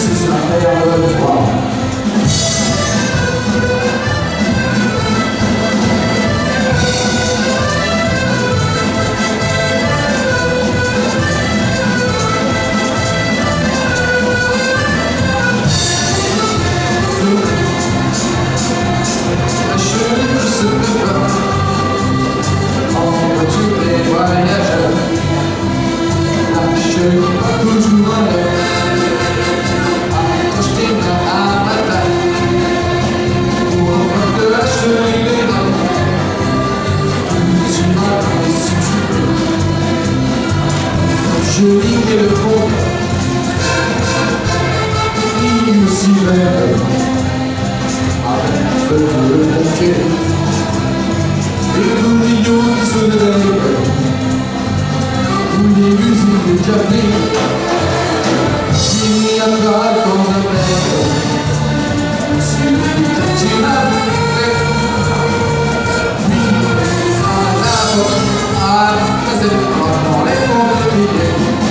c'est un verre de froid. Je lis et le fond, il s'y lève avec un feu de pompier et tout million qui se lève où les musiques de café il n'y a pas dans un verre si le putain tu m'as fait oui, à la porte, à la casette, dans les ponts de billets.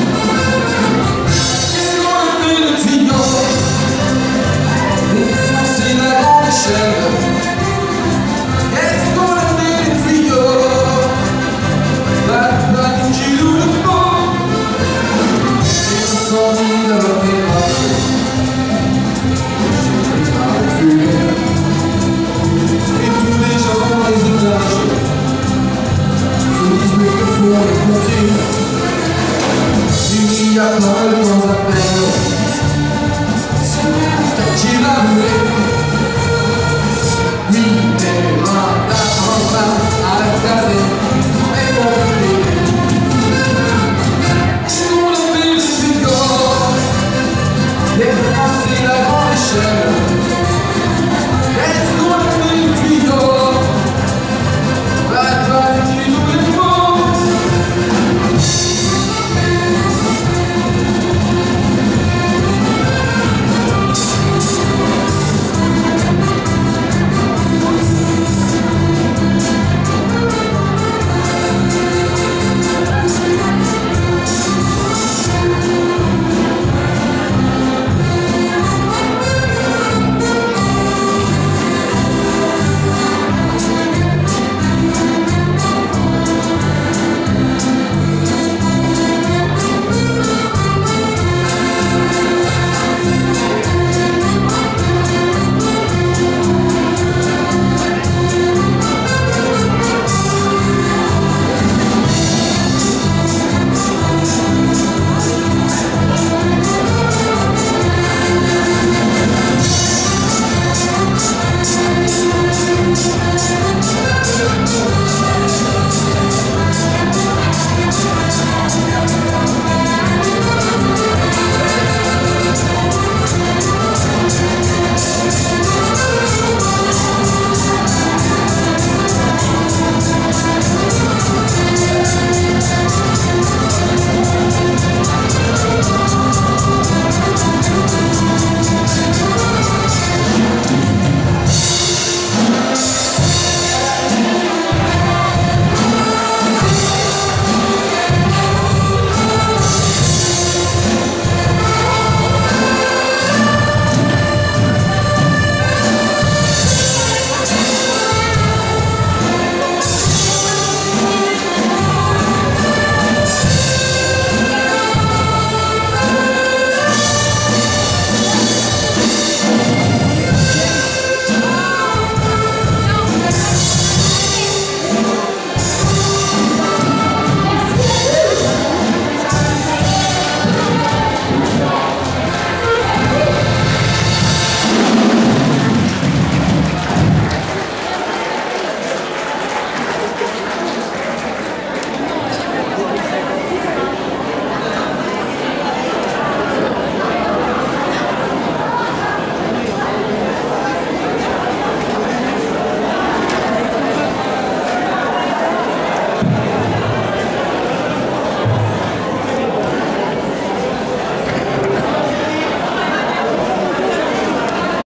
Il y a pas de temps à perdre si tu l'as voulu. Oui, tes mains t'attendent pas à la casette et pour brûler. Est-ce qu'on a fait le frigo? Les Français, la grande échelle. Est-ce qu'on a fait le frigo? Va te